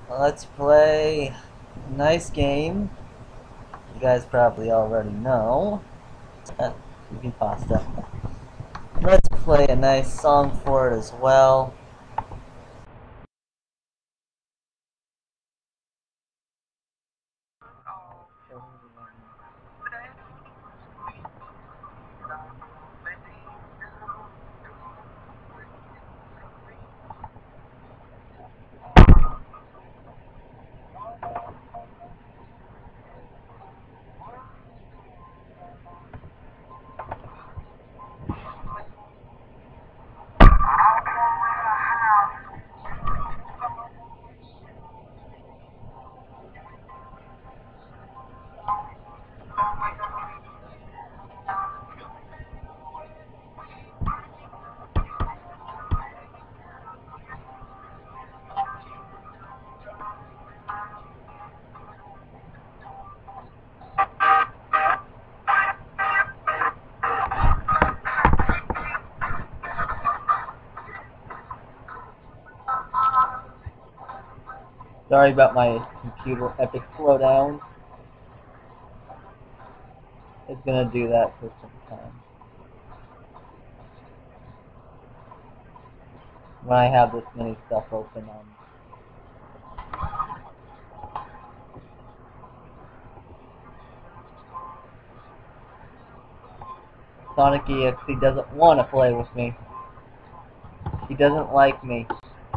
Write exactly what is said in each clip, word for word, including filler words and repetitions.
Let's play a nice game. You guys probably already know. Uh, you can pasta. Let's play a nice song for it as well. Sorry about my computer epic slowdown. It's gonna do that for some time. When I have this many stuff open on. Sonic.exe doesn't want to play with me. He doesn't like me.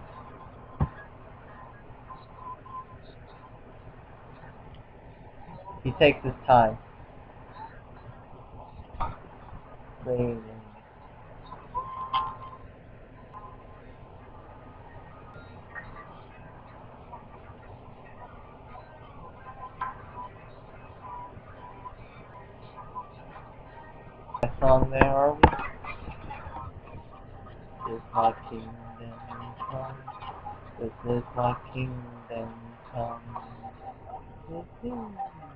He takes his time. Crazy. A song there, are we? This is my kingdom come. This is my kingdom come. This is my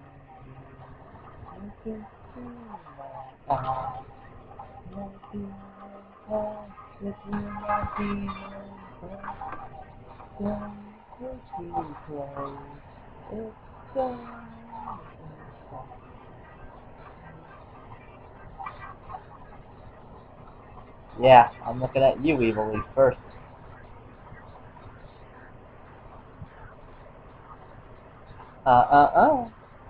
This is my house. My kingdom come. This is my kingdom come. Don't get too close. It's so Yeah, I'm looking at you, Evil Leaf, first. Uh, uh, uh.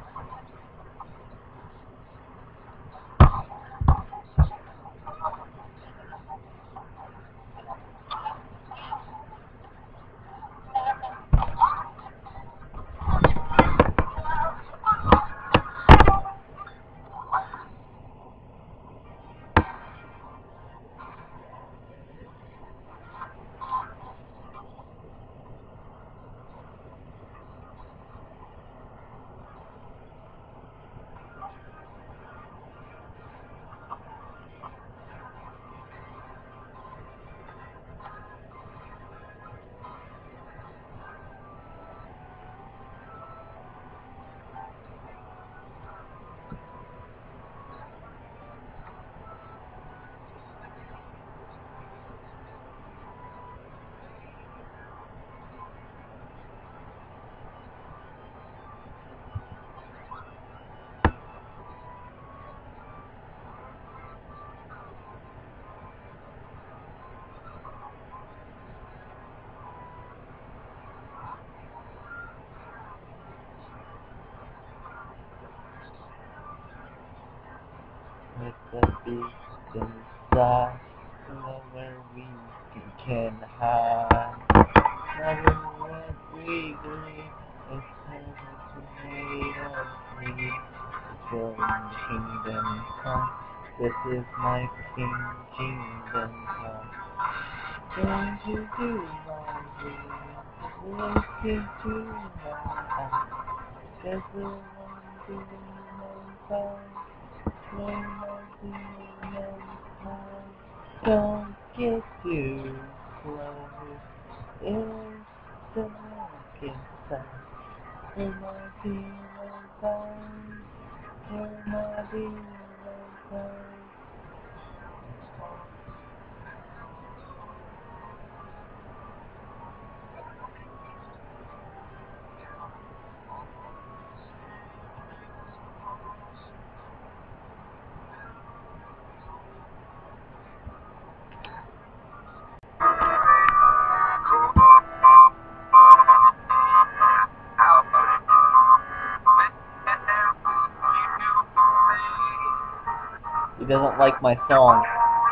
With the beast inside, where we can hide. Never what we believe is made of me. Till the kingdom come, this is my king, kingdom come. Going to do my will, looking to my eyes. There's the one doing my side. Don't get too close. It's dark inside. There might be no time. There might be no time. doesn't like my song.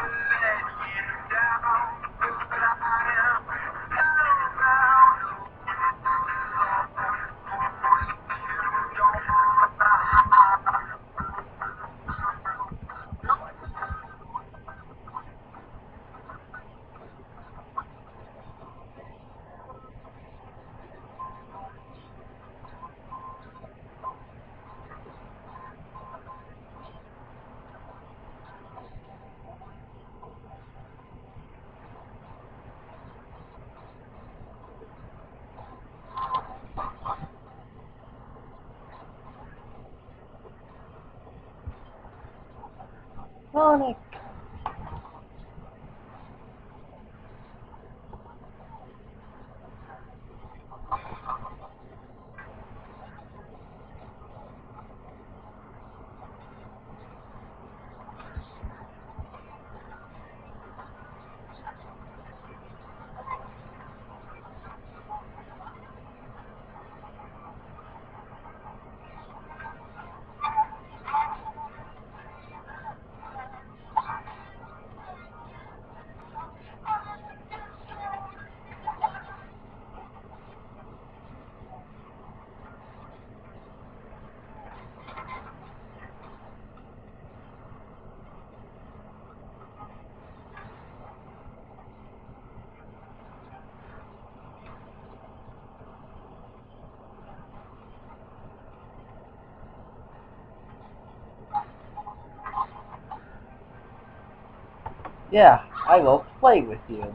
Sonic! Yeah, I will play with you.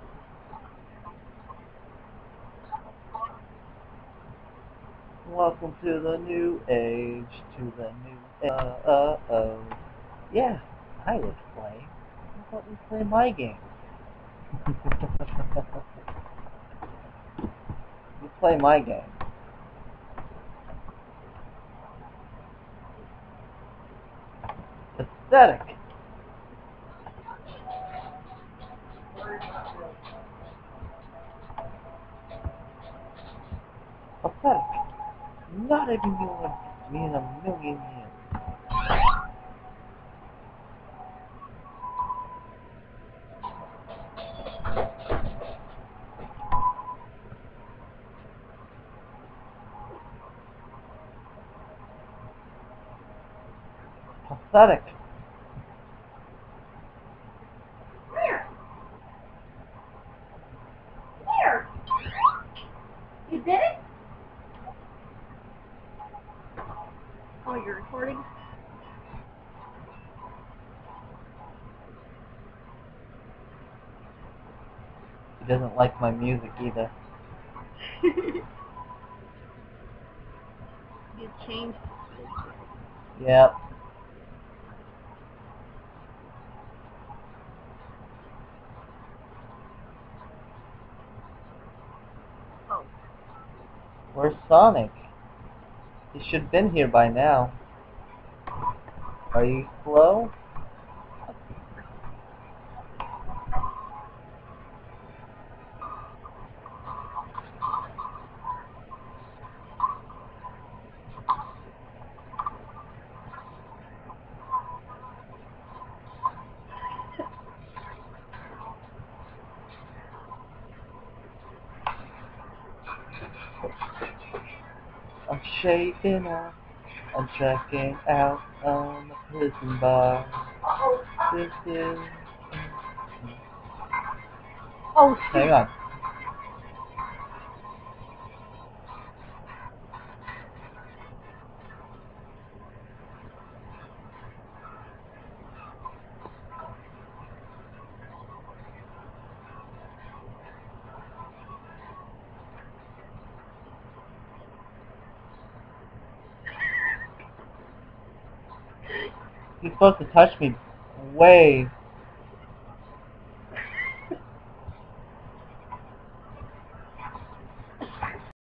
Welcome to the new age, to the new uh uh oh. Yeah, I will play. How about we play my game? You play my game. Pathetic. Pathetic. Not even you me in a million years. Pathetic. Where? Where? You did it? Oh, you're recording? He doesn't like my music either. You changed. Yep. Oh. Where's Sonic? He should have been here by now. Are you slow? I'm shaking up. I'm checking out on the prison bar. This is... Oh, Hang on. You're supposed to touch me way